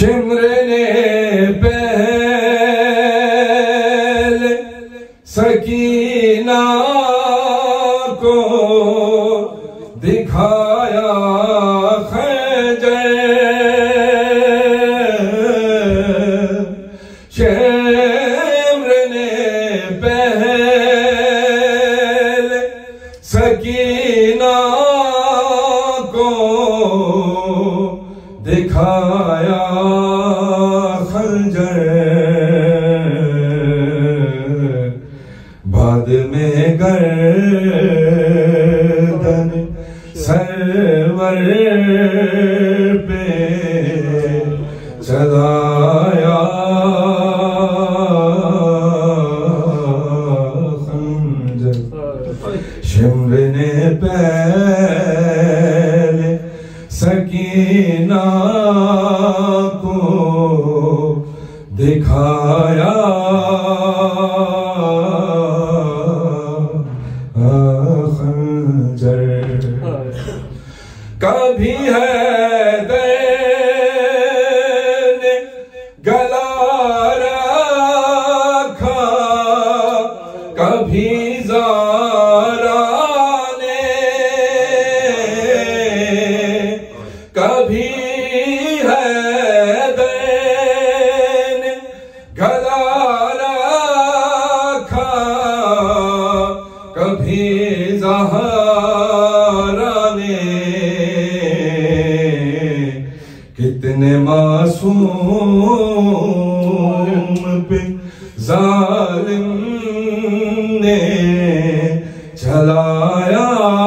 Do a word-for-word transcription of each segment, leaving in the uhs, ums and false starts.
Shimmer ने पहल सकीना को दिखाया खंजर, शिमर ने पहल सकीना को दिखाया खंजर, बाद में गर्दन सरवर पे चलाया खंजर, शिमर ने पहले सकीना को दिखाया खंजर। कभी है दैन गला रखा, कभी ज़ारा ने, कभी है दैन गला रखा, कभी ज़हरा ने, कितने मासूम पे जालिम ने चलाया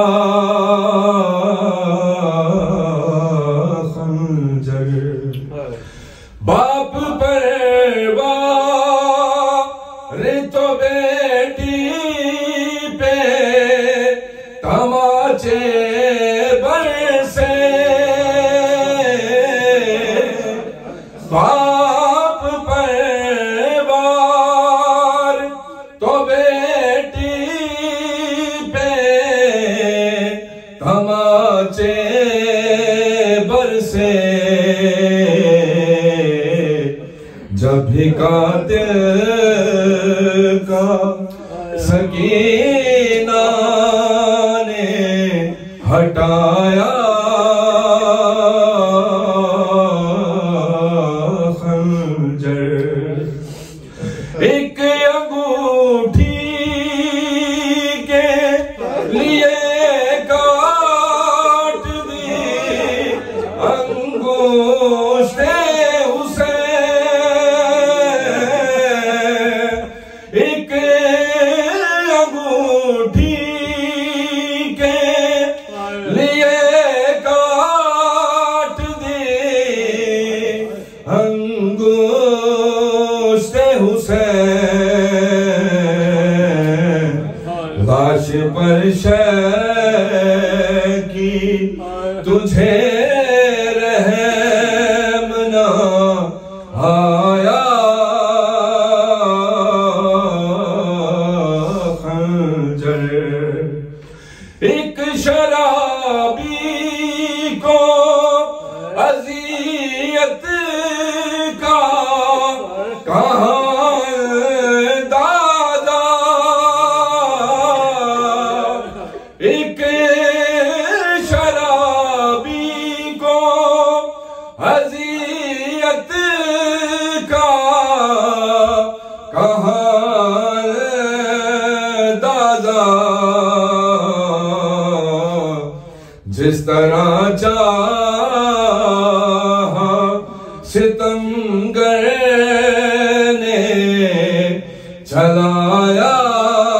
खंजर। बाप पर वार तो बेटी पे तमाचे बरसे, बाप पर वार तो बेटी पे तमाचे बरसे, जब भी कातिल का सकीना ने हटाया खंजर, एक अंगूठी के लिए काट दी अंगूठे उसे, एक अंगूठी के लिए काट दी अंगूठे उसे, लाश पर शय की तुझे रहम ना आया खंजर, एक शराबी को अज़ियत का कहाँ दादा, एक शराबी को अज़ियत का कहाँ दादा, जिस तरह चाहा सितमगर ने चलाया